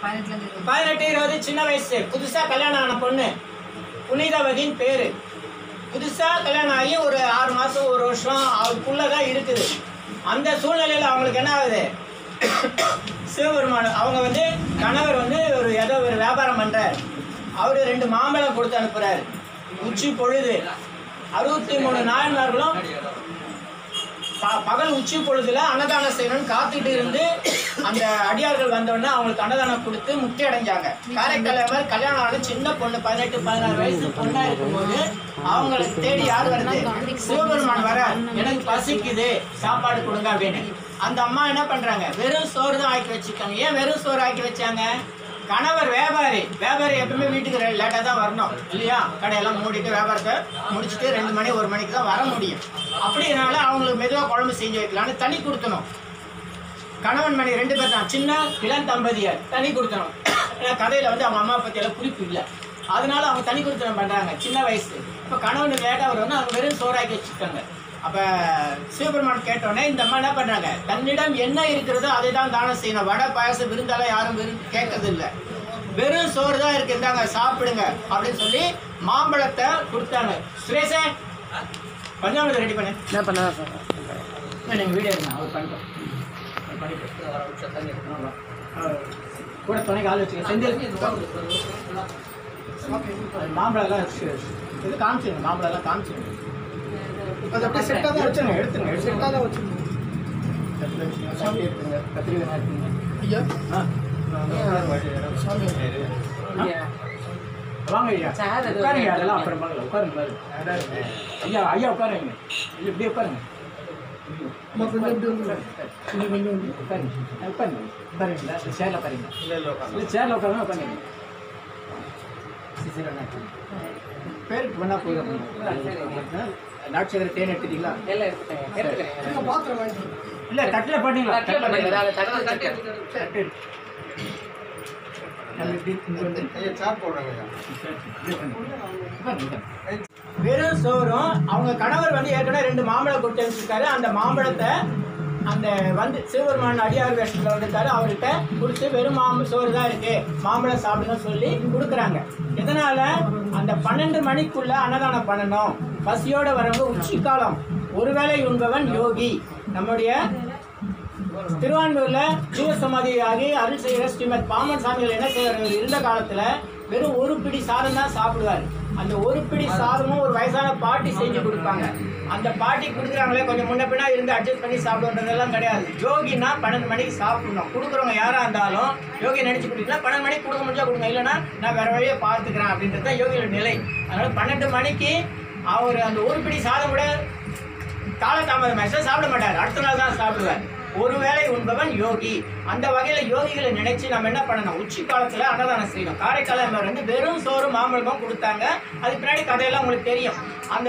18 20 சின்ன வயசு புதுசாக கல்யாணம் ஆன பொண்ணு புனிதவதின் பேர். புதுசாக கல்யாணம் ஆகி ஒரு 6 மாதம் 1 வருஷம் அவளுக்குள்ளே தான் இருக்குது. அந்த சூழ்நிலையில் அவங்களுக்கு என்ன ஆகுது, சிவபெருமான் அவங்க வந்து கணவர் வந்து ஏதோ ஒரு வியாபாரம் பண்ணுறார். அவர் 2 மாம்பழம் கொடுத்து அனுப்புகிறார். உச்சி பொழுது 63 நாயன்மார்களும் பகல் உச்சி பொழுதுல அன்னதானம் செய்யணும்னு காத்துட்டு இருந்து அந்த அடியார்கள் வந்தோடனே அவங்களுக்கு அன்னதானம் கொடுத்து முக்தி அடைஞ்சாங்க. காரைக்கால் கல்யாணம் ஆன சின்ன பொண்ணு 18 16 வயசு பொண்ணா இருக்கும்போது அவங்களுக்கு தேடி யார் வருது, சிவபெருமான் வர, எனக்கு பசிக்குது சாப்பாடு கொடுங்க அப்படின்னு. அந்த அம்மா என்ன பண்றாங்க, வெறும் சோறு தான் ஆக்கி வச்சுருக்காங்க. ஏன் வெறும் சோறு ஆக்கி வச்சாங்க, கணவர் வியாபாரி எப்பவுமே வீட்டுக்கு லேட்டாக தான் வரணும் இல்லையா, கடையெல்லாம் மூடிட்டு வியாபாரத்தை முடிச்சுட்டு 2 மணி 1 மணிக்கு தான் வர முடியும். அப்படினால அவங்களுக்கு மெதுவாக குழம்பு செஞ்சு வைக்கலான்னு தனி கொடுத்தணும். கணவன் மணி 2 பேர் தான், சின்ன இளம் தம்பதியர் தனி கொடுத்தணும். ஏன்னா கதையில் வந்து அவங்க அம்மா பற்றியெல்லாம் குறிப்பு இல்லை, அதனால அவங்க தனி கொடுத்தனம் பண்ணுறாங்க சின்ன வயசு. இப்போ கணவனுக்கு லேட்டாக வரும்னு அவங்க வெறும் சோறாக்கி வச்சுருக்காங்க. அப்போ சிவபெருமான் கேட்டோடனே இந்த அம்மா என்ன பண்ணுறாங்க, தன்னிடம் என்ன இருக்கிறதோ அதை தான் தானம் செய்யணும். வடை பாயசம் விருந்தாலும் யாரும் கேட்கறது இல்லை, வெறும் சோறு தான் இருக்கு, இருந்தாங்க சாப்பிடுங்க அப்படின்னு சொல்லி மாம்பழத்தை கொடுத்தாங்க. சுரேஷே பஞ்சாமிரத்தை ரெடி பண்ணு. என்ன பண்ண நீங்கள் வீடியோ எடுங்க, அவர் பண்ணிட்டோம் கூட துணைக்கு ஆள் வச்சுக்க. செந்தில் மாம்பழம்லாம் இது காமிச்சிருங்க, மாம்பழம்லாம் காமிச்சிருங்க. அது அப்படியே செட்டாக தான் வச்சுருங்க, எடுத்துங்க, செட்டாக தான் வச்சுருங்க. எடுத்துங்க, கத்திரிக்காய் எடுத்துங்க. ஐயா வாங்க ஐயா, உட்காருங்க. அதெல்லாம் அப்புறம் பார்க்கலாம், உட்காருங்க. ஐயா ஐயா உட்காருங்க, இல்லை இப்படியே உட்காருங்க. உட்காருங்களா சேரில் உட்காருங்க, இல்லை சேரில் உட்காருங்க, உட்காருங்க. பேருக்கு பண்ணால் போயிடும். நாட்சகர தேன் எடுத்துட்டீங்களா? எல்லாம் எடுத்துட்டேன். பாத்திரம் இல்லை தட்டில் பண்ணிங்களா? வெறும் சோறும் அவங்க கணவர் வந்து ஏற்கனவே 2 மாம்பழம் கொடுத்து வச்சிருக்காரு. அந்த மாம்பழத்தை அந்த வந்து சிவபெருமான் அடியார் வேஷத்தில் வந்திருக்காரு, அவர்கிட்ட கொடுத்து வெறும் சோறு தான் இருக்கு, மாம்பழம் சாப்பிடணும்னு சொல்லி கொடுக்குறாங்க. இதனால அந்த 12 மணிக்குள்ள அன்னதானம் பண்ணணும். பசியோட வரவங்க உச்சிக்காலம் ஒருவேளை உண்பவன் யோகி. நம்முடைய திருவான்மூர்ல ஜீவசமாதி ஆகி அருள் செய்கிற ஸ்ரீமத் பாமன் சாமிகள் என்ன செய்வார், இருந்த காலத்துல வெறும் 1 பிடி சாதம் தான் சாப்பிடுவார். அந்த 1 பிடி சாதமும் ஒரு வயசான பாட்டி செஞ்சு கொடுப்பாங்க. அந்த பாட்டி கொடுக்குறாங்களே கொஞ்சம் முன்ன பின்னா இருந்து அட்ஜஸ்ட் பண்ணி சாப்பிடுன்றதெல்லாம் கிடையாது. யோகினா 12 மணிக்கு சாப்பிடணும். கொடுக்குறவங்க யாராக இருந்தாலும் யோகி நினைச்சு கொடுத்தீங்கன்னா 12 மணிக்கு கொடுக்க முடிஞ்சா கொடுங்க, இல்லைன்னா நான் வேற வழியை பார்த்துக்கிறேன் அப்படின்றது தான் யோகியோட நிலை. அதனால 12 மணிக்கு அவர் அந்த 1 பிடி சாதம் கூட காலதாமதம் சாப்பிட மாட்டார், அடுத்த நாள் தான் சாப்பிடுவார். ஒருவேளை உண்பவன் யோகி. அந்த வகையில் யோகிகளை நினைச்சு நம்ம என்ன பண்ணணும், உச்சி காலத்தில் அன்னதானம் செய்யணும். காரைக்கால் வந்து வெறும் சோறு மாம்பழமும் கொடுத்தாங்க. அதுக்கு பின்னாடி கதையெல்லாம் உங்களுக்கு தெரியும். அந்த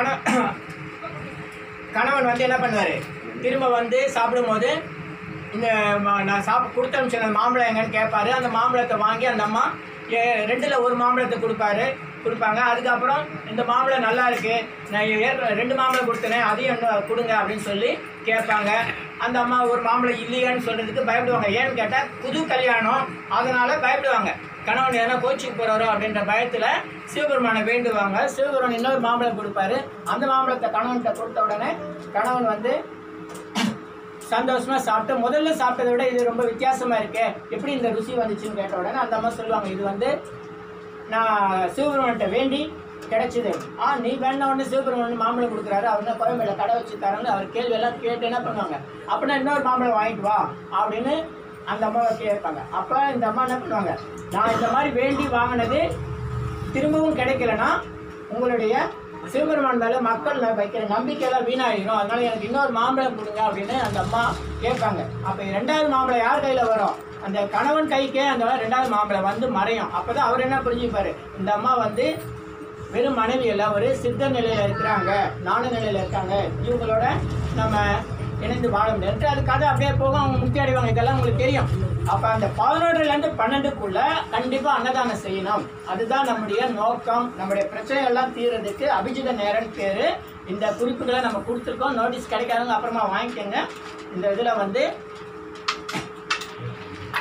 கணவன் வந்து என்ன பண்ணுவார், திரும்ப வந்து சாப்பிடும்போது இந்த நான் கொடுத்த அனுப்பிச்ச மாம்பழம் எங்கன்னு கேட்பாரு. அந்த மாம்பழத்தை வாங்கி அந்த அம்மா 2ல் 1 மாம்பழத்தை கொடுப்பாங்க. அதுக்கப்புறம் இந்த மாம்பழம் நல்லா இருக்கு, நான் 2 மாம்பழம் கொடுத்தேன், அதையும் கொடுங்க அப்படின்னு சொல்லி கேட்பாங்க. அந்த அம்மா ஒரு மாம்பழம் இல்லையான்னு சொல்றதுக்கு பயப்படுவாங்க. ஏன்னு கேட்டால் புது கல்யாணம், அதனால பயப்படுவாங்க. கணவன் எதனா கோச்சிக்கு போறாரோ அப்படின்ற பயத்தில் சிவபெருமானை வேண்டுவாங்க. சிவபெருமான் இன்னொரு மாம்பழம் கொடுப்பாரு. அந்த மாம்பழத்தை கணவன்கிட்ட கொடுத்த உடனே கணவன் வந்து சந்தோஷமா சாப்பிட்டு, முதல்ல சாப்பிட்டதை விட இது ரொம்ப வித்தியாசமா இருக்கு, எப்படி இந்த ருசி வந்துச்சுன்னு கேட்ட உடனே அந்த அம்மா சொல்லுவாங்க, இது வந்து நான் சிவபெருமான்கிட்ட வேண்டி கிடைச்சிது. நீ வேணா ஒன்று சிவபெருமான் மாம்பழம் கொடுக்குறாரு, அவர் கோயம்பேடில் கடை வச்சு தராங்க. அவர் கேள்வி எல்லாம் கேட்டு என்ன பண்ணுவாங்க, அப்படின்னா இன்னொரு மாம்பழம் வாங்கிட்டு வா அப்படின்னு அந்த அம்மாவை கேட்பாங்க. அப்போ இந்த அம்மா என்ன பண்ணுவாங்க, நான் இந்த மாதிரி வேண்டி வாங்கினது திரும்பவும் கிடைக்கலன்னா உங்களுடைய சிவபெருமான் மேலே மக்கள் வைக்கிற நம்பிக்கையெல்லாம் வீணாகிடும், அதனால எனக்கு இன்னொரு மாம்பழம் கொடுங்க அப்படின்னு அந்த அம்மா கேட்பாங்க. அப்போ 2வது மாம்பழம் யார் கையில் வரும், அந்த கணவன் கைக்கே அந்த 2வது மாம்பழம் வந்து மறையும். அப்போ தான் அவர் என்ன புரிஞ்சுப்பார், இந்த அம்மா வந்து வெறும் மனைவி எல்லாம் ஒரு சித்த நிலையில் இருக்கிறாங்க, ஞான நிலையில் இருக்காங்க, இவங்களோட நம்ம இணைந்து வாழ முடியாது. அது கதை அப்படியே போகும், அவங்க முக்தி அடைவாங்க. இதெல்லாம் உங்களுக்கு தெரியும். அப்போ அந்த 11லேருந்து 12க்குள்ள கண்டிப்பாக அன்னதானம் செய்யணும். அதுதான் நம்முடைய நோக்கம். நம்முடைய பிரச்சனைகள்லாம் தீர்றதுக்கு அபிஜித நேரம்னு பேர். இந்த குறிப்புகளை நம்ம கொடுத்துருக்கோம். நோட்டீஸ் கிடைக்காதவங்க அப்புறமா வாங்கிக்கோங்க. இந்த இதில் வந்து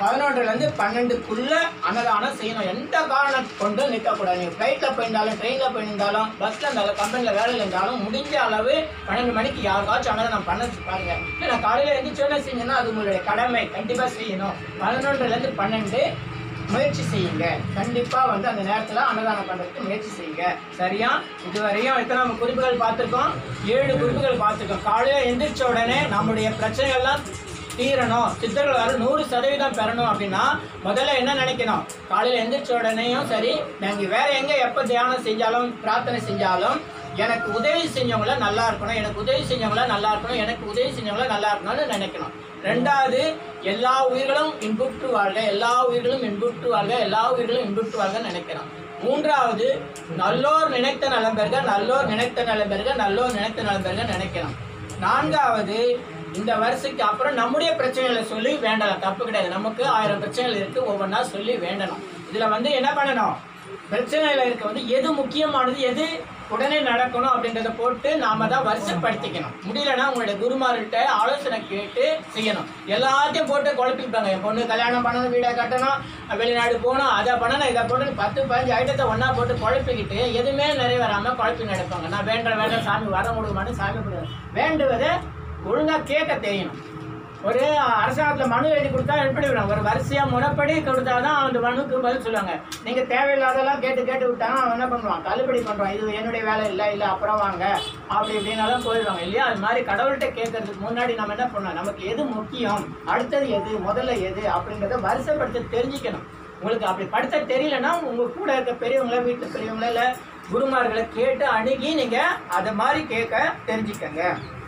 11லேருந்து 12க்குள்ள அன்னதானம் செய்யணும். எந்த காரணம் கொண்டு நிற்கக்கூடாது. நீங்கள் ஃப்ளைட்டில் போயிருந்தாலும், ட்ரெயினில் போயிருந்தாலும், பஸ்ஸில் இருந்தாலும், கம்பெனியில் வேலையில் இருந்தாலும், முடிஞ்ச அளவு 12 மணிக்கு யாருக்காச்சும் அன்னதானம் பண்ண பாருங்க. இல்லை காலையில் எழுந்திரிச்சோன்னே செஞ்சீங்கன்னா அது உங்களுடைய கடமை, கண்டிப்பாக செய்யணும். 11லேருந்து 12 முயற்சி செய்யுங்க. கண்டிப்பாக வந்து அந்த நேரத்தில் அன்னதானம் பண்ணுறதுக்கு முயற்சி செய்யுங்க. சரியா? இதுவரையும் எத்தனை நம்ம குறிப்புகள் பார்த்துருக்கோம்? 7 குறிப்புகள் பார்த்துருக்கோம். காலையில் எந்திரிச்ச உடனே நம்முடைய பிரச்சனைகள்லாம் தீரணும், சித்தர்கள் வர 100% பெறணும் அப்படின்னா முதல்ல என்ன நினைக்கணும்? காலையில் எந்திரிச்ச உடனேயும் சரி, நாங்கள் வேற எங்கே எப்போ தியானம் செஞ்சாலும் பிரார்த்தனை செஞ்சாலும் எனக்கு உதவி செஞ்சவங்கள நல்லா இருக்கணும், எனக்கு உதவி செஞ்சவங்கள நல்லா இருக்கணும், எனக்கு உதவி செஞ்சவங்கள நல்லா இருக்கணும்னு நினைக்கணும். 2வது, எல்லா உயிர்களும் இன்புற்று வாழ்க, எல்லா உயிர்களும் இன்புற்று வாழ்க, எல்லா உயிர்களும் இன்புற்று வாழ்க நினைக்கணும். 3வது, நல்லோர் நினைத்த நலம் பெறுக, நல்லோர் நினைத்த நலம் பெறுக, நல்லோர் நினைத்த நலம் பெறுக நினைக்கணும். 4வது, இந்த வருஷத்துக்கு அப்புறம் நம்முடைய பிரச்சனைகளை சொல்லி வேண்டலாம், தப்பு கிடையாது. நமக்கு 1000 பிரச்சனைகள் இருக்குது, ஒவ்வொன்றா சொல்லி வேண்டணும். இதில் வந்து என்ன பண்ணணும்? பிரச்சனையில் இருக்க வந்து எது முக்கியமானது, எது உடனே நடக்கணும் அப்படின்றத போட்டு நாம தான் வருஷப்படுத்திக்கணும். முடியலன்னா உங்களுடைய குருமார்கிட்ட ஆலோசனை கேட்டு செய்யணும். எல்லாத்தையும் போட்டு குழப்பிப்பாங்க. என் பொண்ணு கல்யாணம் பண்ணணும், வீடை கட்டணும், வெளிநாடு போகணும், அதை பண்ணணும், இதை போட்டு 10-15 ஐட்டத்தை ஒன்றா போட்டு குழப்பிக்கிட்டு எதுவுமே நிறைவேறாமல் குழப்பி நடப்பாங்க. நான் வேண்டாம் சாமி வர முடியுமான்னு சாமி வேண்டுவதை ஒழுங்காக கேட்க தெரியணும். ஒரு அரசாங்கத்தில் மனு எழுதி கொடுத்தா எப்படி விடும்? ஒரு வரிசையாக முறைப்படி கொடுத்தா தான் அந்த மனுக்கு பதில் சொல்லுவாங்க. நீங்கள் தேவையில்லாதெல்லாம் கேட்டு விட்டாங்க, அவன் என்ன பண்ணுவான்? தள்ளுபடி பண்ணுவான். இது என்னுடைய வேலை இல்லை அப்புறம் வாங்க அப்படி இப்படின்னாலும் போயிடுவாங்க இல்லையா? அது மாதிரி கடவுள்கிட்ட கேட்கறதுக்கு முன்னாடி நம்ம என்ன பண்ணோம்? நமக்கு எது முக்கியம், அடுத்தது எது, முதல்ல எது அப்படின்றத வரிசைப்படுத்த தெரிஞ்சுக்கணும். உங்களுக்கு அப்படி படுத்த தெரியலன்னா உங்கள் கூட இருக்க பெரியவங்கள, வீட்டு பெரியவங்கள, இல்லை குருமார்களை கேட்டு அணுகி நீங்கள் அதை மாதிரி கேட்க தெரிஞ்சுக்கங்க.